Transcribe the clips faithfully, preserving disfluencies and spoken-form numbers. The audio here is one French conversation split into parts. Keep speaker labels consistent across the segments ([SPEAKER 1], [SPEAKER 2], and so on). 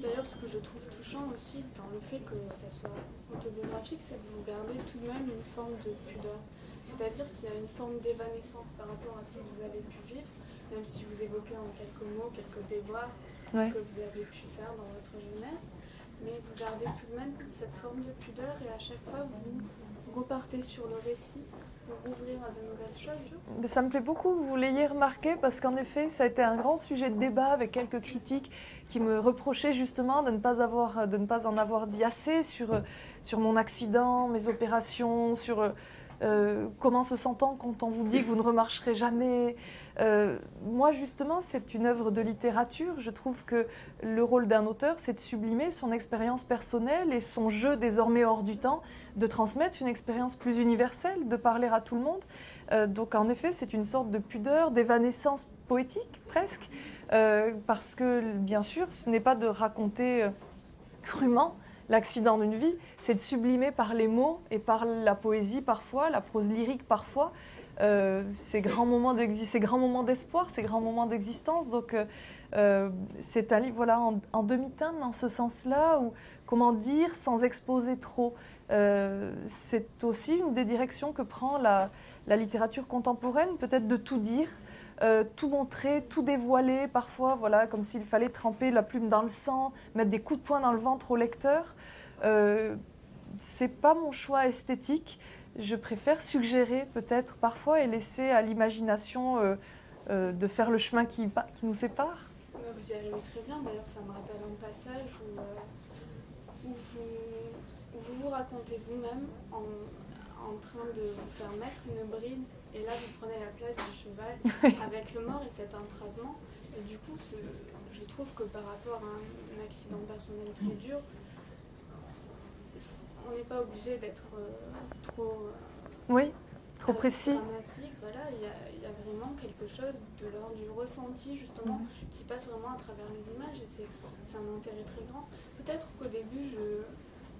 [SPEAKER 1] D'ailleurs, ce que je trouve touchant aussi dans le fait que ça soit autobiographique, c'est que vous gardez tout de même une forme de pudeur. C'est-à-dire qu'il y a une forme d'évanescence par rapport à ce que vous avez pu vivre, même si vous évoquez en quelques mots, quelques déboires ouais. que vous avez pu faire dans votre jeunesse. Mais vous gardez tout de même cette forme de pudeur et à chaque fois, vous repartez sur le récit pour ouvrir à de nouvelles choses.
[SPEAKER 2] Ça me plaît beaucoup que vous l'ayez remarqué parce qu'en effet, ça a été un grand sujet de débat avec quelques critiques qui me reprochaient justement de ne pas, avoir, de ne pas en avoir dit assez sur, sur mon accident, mes opérations, sur euh, comment se sent-on quand on vous dit que vous ne remarcherez jamais. Euh, moi, justement, c'est une œuvre de littérature. Je trouve que le rôle d'un auteur, c'est de sublimer son expérience personnelle et son jeu désormais hors du temps, de transmettre une expérience plus universelle, de parler à tout le monde. Euh, donc, en effet, c'est une sorte de pudeur, d'évanescence poétique, presque, euh, parce que, bien sûr, ce n'est pas de raconter euh, crûment l'accident d'une vie, c'est de sublimer par les mots et par la poésie parfois, la prose lyrique parfois, Euh, ces grands moments ces grands moments d'espoir, ces grands moments d'existence. Donc, euh, c'est un livre voilà, en, en demi-teinte dans ce sens-là, où comment dire sans exposer trop. Euh, c'est aussi une des directions que prend la, la littérature contemporaine, peut-être de tout dire, euh, tout montrer, tout dévoiler, parfois, voilà, comme s'il fallait tremper la plume dans le sang, mettre des coups de poing dans le ventre au lecteur. Euh, c'est pas mon choix esthétique. Je préfère suggérer peut-être parfois et laisser à l'imagination euh, euh, de faire le chemin qui, qui nous sépare.
[SPEAKER 1] Vous y arrivez très bien, d'ailleurs ça me rappelle un passage où, euh, où, vous, où vous vous racontez vous-même en, en train de vous faire mettre une bride et là vous prenez la place du cheval avec le mort et cet entravement. Et du coup, je trouve que par rapport à un, un accident personnel très dur, on n'est pas obligé d'être euh, trop, euh,
[SPEAKER 2] oui, trop précis.
[SPEAKER 1] Dramatique. Voilà, il y, y a vraiment quelque chose de l'ordre du ressenti justement mmh. qui passe vraiment à travers les images et c'est un intérêt très grand. Peut-être qu'au début, je,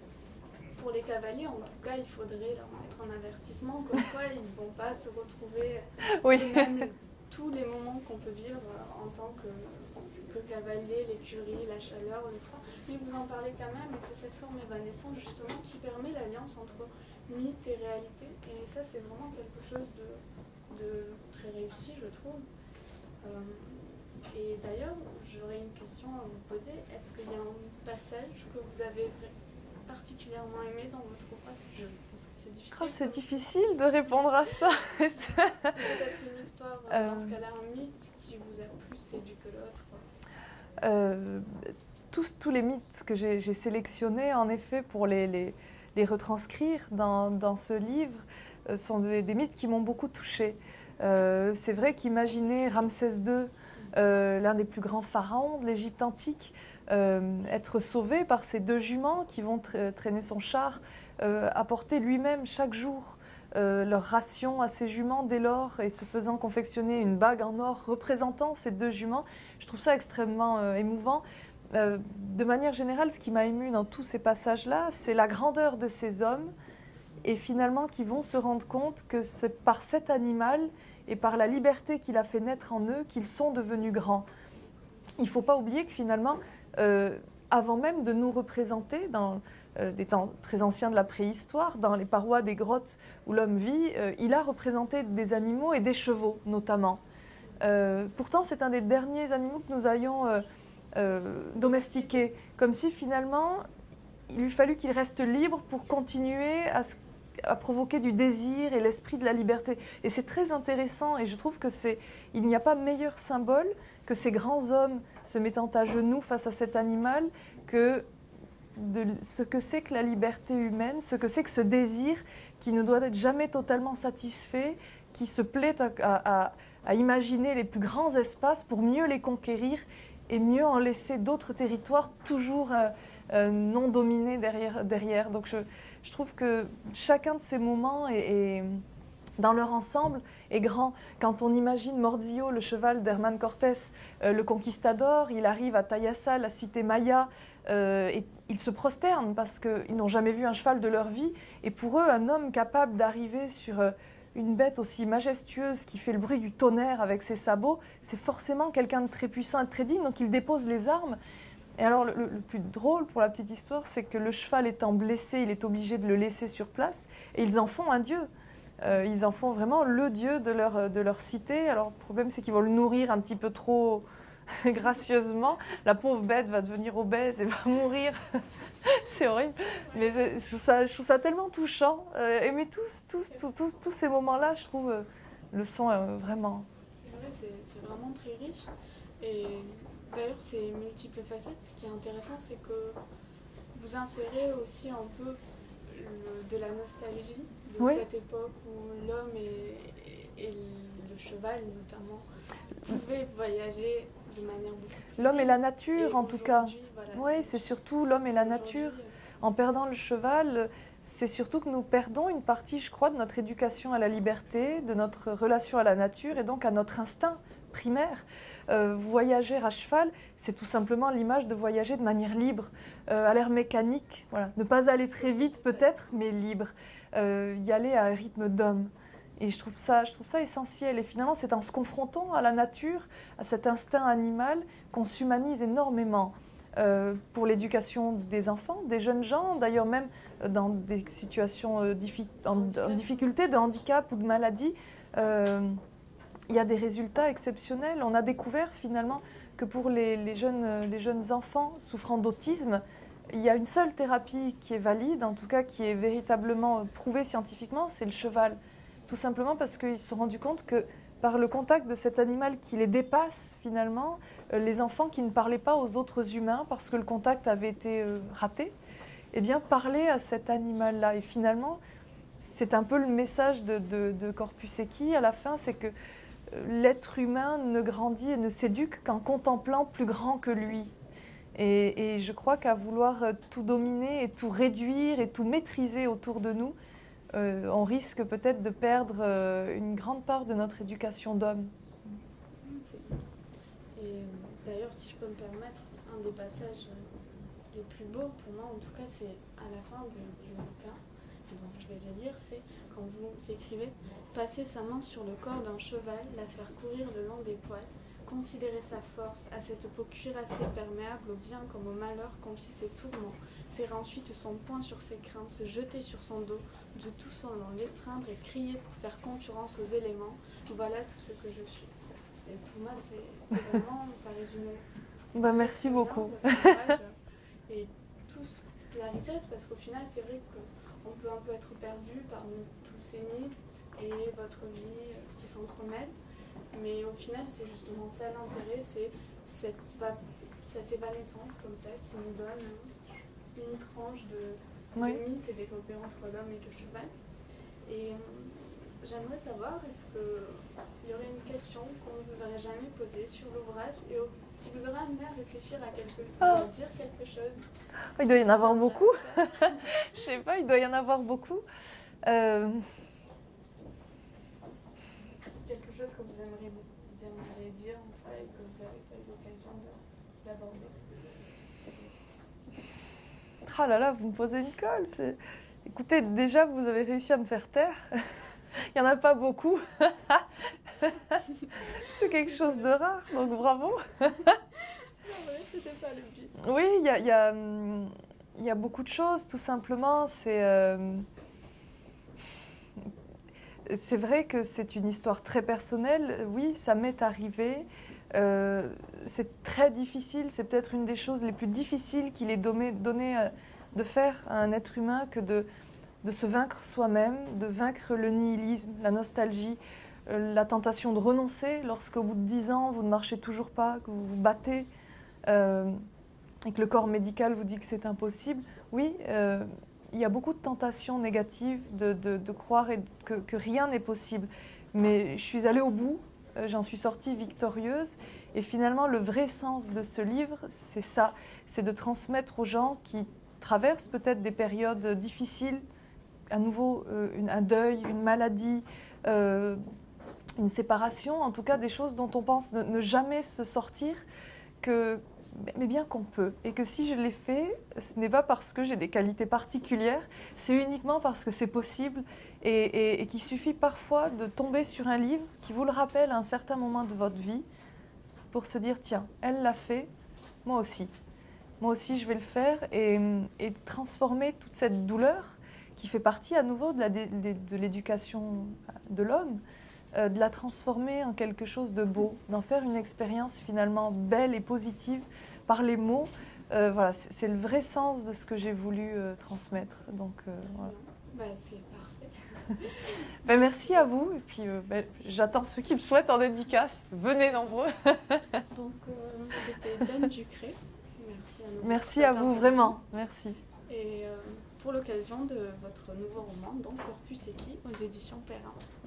[SPEAKER 1] pour les cavaliers, en tout cas, il faudrait leur mettre un avertissement comme quoi ils ne vont pas se retrouver
[SPEAKER 2] oui.
[SPEAKER 1] même tous les moments qu'on peut vivre en tant que que cavalier, l'écurie, la chaleur, le froid, mais vous en parlez quand même et c'est cette forme évanescente justement qui permet l'alliance entre mythe et réalité et ça c'est vraiment quelque chose de, de très réussi je trouve. Euh, et d'ailleurs j'aurais une question à vous poser, est-ce qu'il y a un passage que vous avez particulièrement aimé dans votre ouvrage? Je pense que c'est difficile.
[SPEAKER 2] Oh, c'est difficile de répondre à ça.
[SPEAKER 1] Peut-être une histoire, euh, dans ce cas-là un mythe qui vous a plus séduit que l'autre.
[SPEAKER 2] Euh, tous, tous les mythes que j'ai sélectionnés, en effet, pour les, les, les retranscrire dans, dans ce livre, euh, sont des, des mythes qui m'ont beaucoup touchée. Euh, C'est vrai qu'imaginer Ramsès deux, euh, l'un des plus grands pharaons de l'Égypte antique, euh, être sauvé par ces deux juments qui vont tra traîner son char, euh, apporter lui-même chaque jour Euh, leur ration à ces juments dès lors et se faisant confectionner une bague en or représentant ces deux juments. Je trouve ça extrêmement euh, émouvant. Euh, de manière générale, ce qui m'a ému dans tous ces passages-là, c'est la grandeur de ces hommes et finalement qui vont se rendre compte que c'est par cet animal et par la liberté qu'il a fait naître en eux qu'ils sont devenus grands. Il ne faut pas oublier que finalement, euh, avant même de nous représenter dans euh, des temps très anciens de la préhistoire, dans les parois des grottes où l'homme vit, euh, il a représenté des animaux et des chevaux notamment. Euh, pourtant, c'est un des derniers animaux que nous ayons euh, euh, domestiqués, comme si finalement il lui fallut qu'il reste libre pour continuer à, à provoquer du désir et l'esprit de la liberté. Et c'est très intéressant et je trouve que c'est, il n'y a pas meilleur symbole que ces grands hommes se mettant à genoux face à cet animal que de ce que c'est que la liberté humaine, ce que c'est que ce désir qui ne doit être jamais totalement satisfait, qui se plaît à, à, à imaginer les plus grands espaces pour mieux les conquérir et mieux en laisser d'autres territoires toujours euh, euh, non dominés derrière. derrière. Donc je, je trouve que chacun de ces moments est, est, dans leur ensemble, est grand. Quand on imagine Mordillo, le cheval d'Herman Cortés, euh, le conquistador, il arrive à Tayassa, la cité maya, euh, et ils se prosternent parce qu'ils n'ont jamais vu un cheval de leur vie. Et pour eux, un homme capable d'arriver sur euh, une bête aussi majestueuse qui fait le bruit du tonnerre avec ses sabots, c'est forcément quelqu'un de très puissant et de très digne. Donc ils déposent les armes. Et alors, le, le plus drôle pour la petite histoire, c'est que le cheval étant blessé, il est obligé de le laisser sur place, et ils en font un dieu. Euh, ils en font vraiment le dieu de leur, de leur cité. Alors, le problème, c'est qu'ils vont le nourrir un petit peu trop gracieusement. La pauvre bête va devenir obèse et va mourir. C'est horrible. Mais je trouve ça, je trouve ça tellement touchant. Euh, et mais tous, tous, tous, tous, tous ces moments-là, je trouve, euh, le sont euh, vraiment...
[SPEAKER 1] C'est vrai, c'est, c'est vraiment très riche. Et d'ailleurs, c'est multiples facettes. Ce qui est intéressant, c'est que vous insérez aussi un peu le, de la nostalgie de
[SPEAKER 2] oui.
[SPEAKER 1] cette époque où l'homme et, et le cheval, notamment, pouvaient voyager de manière beaucoup plus...
[SPEAKER 2] L'homme et la nature,
[SPEAKER 1] et
[SPEAKER 2] en tout cas.
[SPEAKER 1] Voilà,
[SPEAKER 2] oui, c'est surtout l'homme et la nature. En perdant le cheval, c'est surtout que nous perdons une partie, je crois, de notre éducation à la liberté, de notre relation à la nature et donc à notre instinct primaire. Euh, voyager à cheval, c'est tout simplement l'image de voyager de manière libre, euh, à l'air mécanique, voilà. Ne pas aller très vite peut-être, mais libre, euh, y aller à un rythme d'homme. Et je trouve ça, je trouve ça essentiel. Et finalement, c'est en se confrontant à la nature, à cet instinct animal, qu'on s'humanise énormément euh, pour l'éducation des enfants, des jeunes gens, d'ailleurs même dans des situations euh, diffi- en, en difficulté, de handicap ou de maladie. Euh, Il y a des résultats exceptionnels. On a découvert finalement que pour les, les, jeunes, les jeunes enfants souffrant d'autisme, il y a une seule thérapie qui est valide, en tout cas qui est véritablement prouvée scientifiquement, c'est le cheval. Tout simplement parce qu'ils se sont rendus compte que par le contact de cet animal qui les dépasse finalement, les enfants qui ne parlaient pas aux autres humains parce que le contact avait été raté, eh bien parler à cet animal-là. Et finalement, c'est un peu le message de, de, de Corpus Equi à la fin, c'est que l'être humain ne grandit et ne s'éduque qu'en contemplant plus grand que lui. Et, et je crois qu'à vouloir tout dominer et tout réduire et tout maîtriser autour de nous, euh, on risque peut-être de perdre euh, une grande part de notre éducation d'homme.
[SPEAKER 1] Et d'ailleurs, si je peux me permettre, un des passages les plus beaux pour moi, en tout cas, c'est à la fin de, du bouquin, donc je vais le lire, c'est quand vous écrivez « Passer sa main sur le corps d'un cheval, la faire courir le long des poils, considérer sa force, à cette peau cuirassée perméable au bien comme au malheur, confier ses tourments, serrer ensuite son poing sur ses crins, se jeter sur son dos, de tout son long l'étreindre et crier pour faire concurrence aux éléments, voilà tout ce que je suis. » Et pour moi, c'est vraiment, ça résume.
[SPEAKER 2] Bah, merci beaucoup.
[SPEAKER 1] Et tous la richesse, parce qu'au final, c'est vrai qu'on peut un peu être perdu parmi tous ces mythes et votre vie qui s'entremêlent. Mais au final, c'est justement ça l'intérêt, c'est cette, cette évanescence comme ça qui nous donne une tranche de,
[SPEAKER 2] oui.
[SPEAKER 1] de mythes développés entre l'homme et le cheval. Et j'aimerais savoir, est-ce qu'il y aurait une question qu'on ne vous aurait jamais posée sur l'ouvrage et au, qui vous aurait amené à réfléchir à quelque chose, à oh. dire quelque chose?
[SPEAKER 2] Il doit y en avoir beaucoup. Je sais pas, il doit y en avoir beaucoup. Euh...
[SPEAKER 1] Quelque chose que vous aimeriez, vous aimeriez dire en fait, et que vous n'avez pas eu l'occasion d'aborder.
[SPEAKER 2] Ah là là, vous me posez une colle. C'est... Écoutez, déjà, vous avez réussi à me faire taire. Il n'y en a pas beaucoup. C'est quelque chose de rare, donc bravo.
[SPEAKER 1] Non, ouais, c'était pas le but.
[SPEAKER 2] Oui, il y a, y, a, y a beaucoup de choses, tout simplement. C'est, euh... c'est vrai que c'est une histoire très personnelle. Oui, ça m'est arrivé. Euh, c'est très difficile. C'est peut-être une des choses les plus difficiles qu'il ait donné, donné de faire à un être humain que de... de se vaincre soi-même, de vaincre le nihilisme, la nostalgie, euh, la tentation de renoncer lorsqu'au bout de dix ans, vous ne marchez toujours pas, que vous vous battez euh, et que le corps médical vous dit que c'est impossible. Oui, euh, il y a beaucoup de tentations négatives de, de, de croire et de, que, que rien n'est possible. Mais je suis allée au bout, euh, j'en suis sortie victorieuse. Et finalement, le vrai sens de ce livre, c'est ça, c'est de transmettre aux gens qui traversent peut-être des périodes difficiles, à nouveau euh, une, un deuil, une maladie, euh, une séparation, en tout cas des choses dont on pense ne, ne jamais se sortir, que, mais bien qu'on peut. Et que si je l'ai fait, ce n'est pas parce que j'ai des qualités particulières, c'est uniquement parce que c'est possible et, et, et qu'il suffit parfois de tomber sur un livre qui vous le rappelle à un certain moment de votre vie pour se dire, tiens, elle l'a fait, moi aussi. moi aussi je vais le faire et, et transformer toute cette douleur qui fait partie à nouveau de, la, de, de l'éducation de l'homme, euh, de la transformer en quelque chose de beau, d'en faire une expérience finalement belle et positive par les mots. Euh, voilà, c'est, c'est le vrai sens de ce que j'ai voulu euh, transmettre. Donc, euh, voilà.
[SPEAKER 1] Bah, c'est parfait.
[SPEAKER 2] Ben, merci à vous et puis euh, ben, j'attends ceux qui me souhaitent en dédicace. Venez nombreux.
[SPEAKER 1] Donc, euh, c'était Diane Ducré. Merci à, nous
[SPEAKER 2] merci à vous, vraiment. Merci.
[SPEAKER 1] Et euh, pour l'occasion de votre nouveau roman, donc Corpus Equi, aux éditions Perrin.